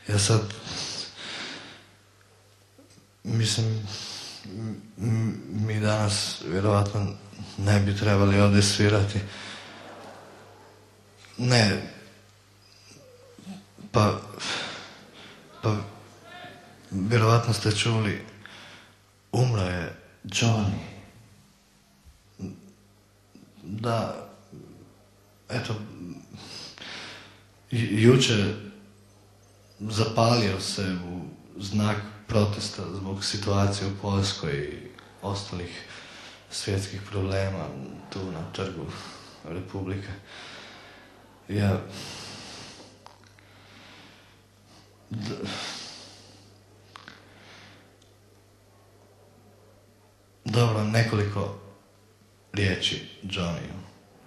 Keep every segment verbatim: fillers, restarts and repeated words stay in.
Ja sad, mislim, mi danas vjerovatno ne bi trebali ovdje svirati. Ne, pa, pa, vjerovatno ste čuli, umro je Johnny. Da, eto, jučer zapalio se u znak protesta zbog situacije u Poljskoj i ostalih svjetskih problema tu na trgu Republike. Ja... D... Dobro, nekoliko riječi Johnnyju.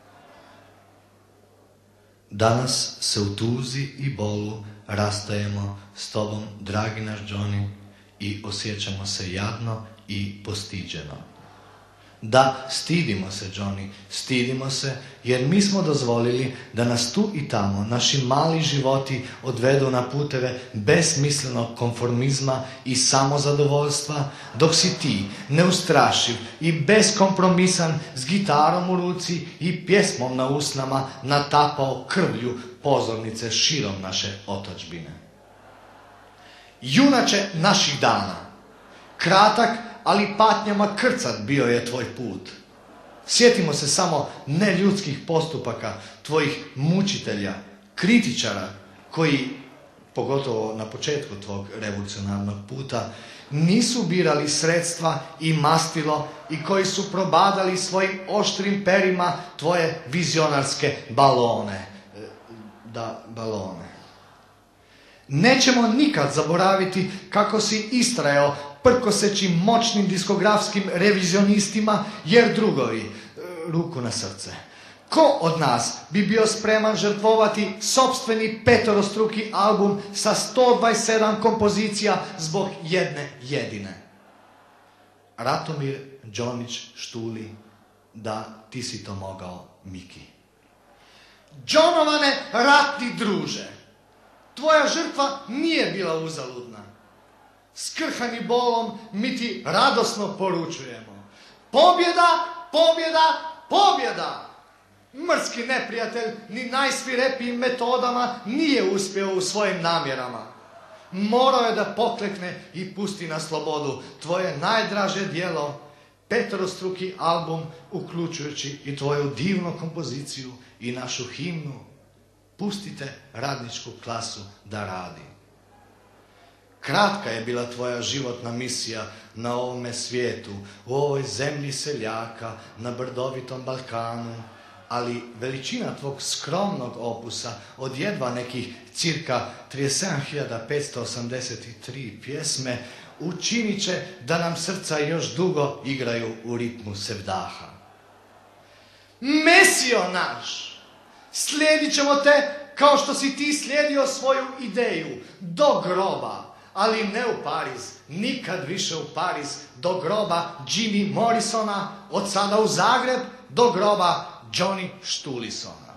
Danas se u tuzi i bolu rastajemo s tobom, dragi naš Johnny, i osjećamo se jadno i postiđeno. Da, stidimo se, Johnny, stidimo se, jer mi smo dozvolili da nas tu i tamo naši mali životi odvedu na puteve besmislenog konformizma i samozadovoljstva, dok si ti, neustrašiv i beskompromisan, s gitarom u ruci i pjesmom na usnama, natapao krvlju pozornice širom naše otadžbine. Junače naših dana, kratak, ali patnjama krcat bio je tvoj put. Sjetimo se samo neljudskih postupaka tvojih mučitelja, kritičara, koji, pogotovo na početku tvog revolucionarnog puta, nisu birali sredstva i mastilo i koji su probadali svojim oštrim perima tvoje vizionarske balone. Da, balone. Nećemo nikad zaboraviti kako si istrajao prkoseći moćnim diskografskim revizionistima, jer drugovi, ruku na srce, ko od nas bi bio spreman žrtvovati sopstveni petorostruki album sa sto dvadeset sedam kompozicija zbog jedne jedine? Ratomir Đonić Štuli, da, ti si to mogao, Miki. Džonovane, ratni druže, tvoja žrtva nije bila uzaludna. Skrhani bolom mi ti radosno poručujemo. Pobjeda, pobjeda, pobjeda! Mrski neprijatelj ni najsvirepijim metodama nije uspio u svojim namjerama. Morao je da poklekne i pusti na slobodu tvoje najdraže djelo, petorostruki album, uključujući i tvoju divnu kompoziciju i našu himnu. Pustite radničku klasu da radi. Kratka je bila tvoja životna misija na ovome svijetu, u ovoj zemlji seljaka, na brdovitom Balkanu, ali veličina tvog skromnog opusa od jedva nekih cirka trideset sedam hiljada petsto osamdeset tri pjesme učinit će da nam srca još dugo igraju u ritmu sevdaha. Mesijo naš, slijedit ćemo te kao što si ti slijedio svoju ideju do groba, ali ne u Pariz, nikad više u Pariz, do groba Jimmy Morrisona, od sada u Zagreb, do groba Johnny Štulisona.